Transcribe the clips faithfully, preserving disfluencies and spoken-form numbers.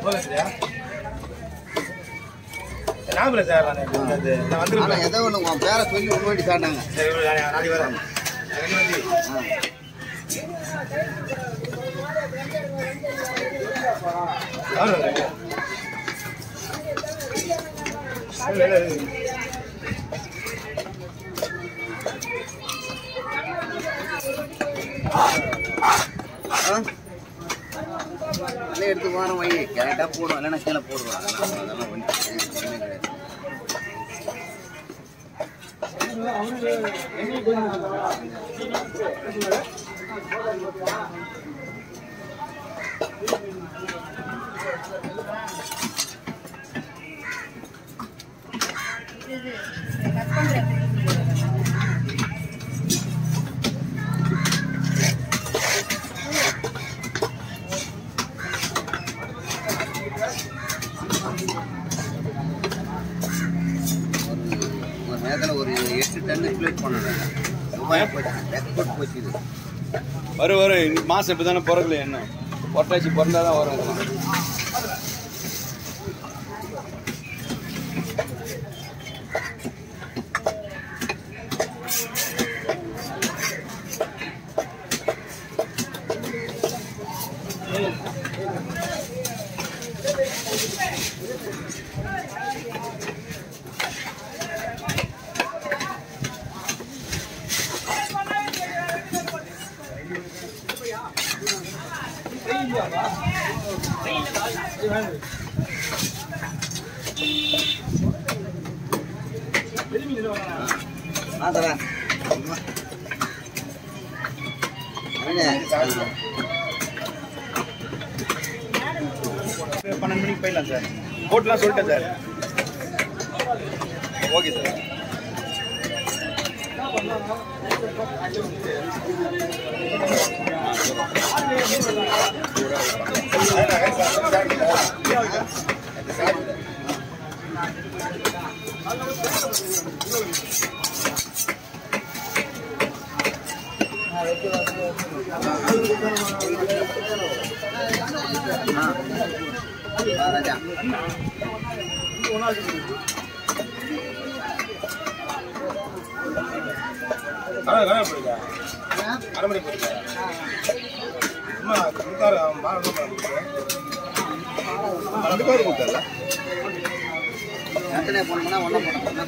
நாமளே சார் நான் வந்துருக்கேன். ஏதோ ஒன்று உன் பேரை சொல்லி முன்னாடி சாட்டாங்க. சரி நாளைக்கு வரேன். எடுத்து வாரம் வை கரெக்டாக போடுவோம், இல்லைன்னா கீழே போடுவோம். அதெல்லாம் ஒன்றும் கிடையாது. ஒரு எட்டு டன் எக்ஸ்பிளைட் பண்ணணும். எக்ஸ்போர்ட் போச்சு. இது வரும் வரும் மாதம் இப்போ தானே பிறகுல என்ன பொட்டாச்சி பிறந்தால் தான் வரும். பன்னெண்டு மணிக்கு போயிடலாம் சார். போட்டுலாம் சொல்லிட்டேன் சார். Okay sir. ராஜா அரை மணி போயிருக்கா அம்மா கொடுத்தாரு. ரெண்டு பேர் கொடுத்தாரு. எத்தனை போனோம்னா ஒன்றா போனோம்னா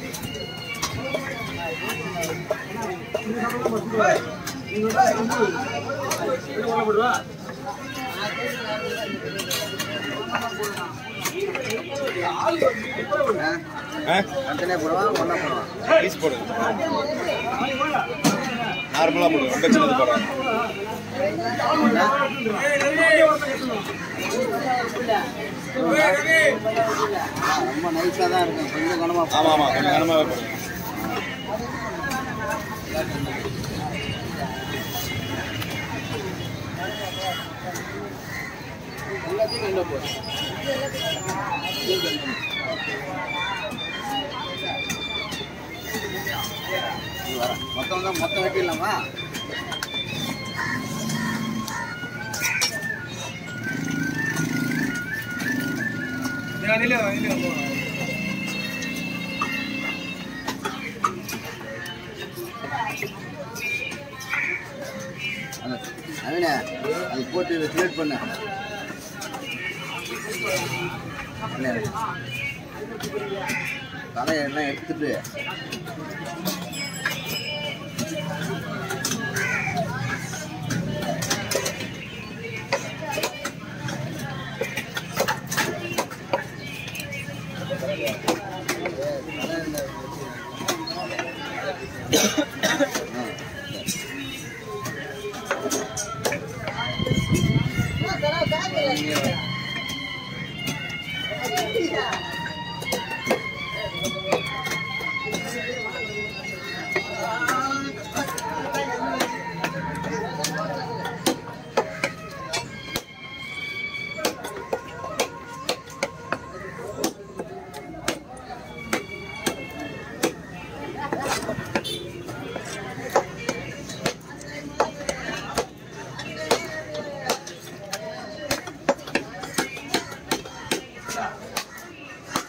எத்தனை போடுவான் ஒன்றா போடுவான். பீஸ் போடுங்க. நார்மலாக போடுங்க. ரொம்ப சின்னது போடுறேன். ரொம்ப நைஸாக தான் இருக்கும். கொஞ்சம் கனமாக. ஆமாம் ஆமாம் கொஞ்சம் கனமாகவே போடுங்க. மொத்தம் தான் மொத்தம் வெட்டிடலாமா? அவனே அது போட்டு இதை கிரியேட் பண்ண தலையெல்லாம் எடுத்துட்டு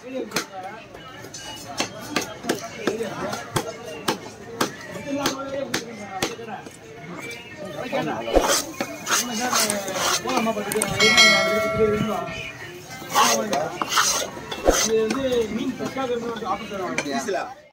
இது வந்து மீன் ஃப்ரெஷ்ஷாக ஆஃபீஸர்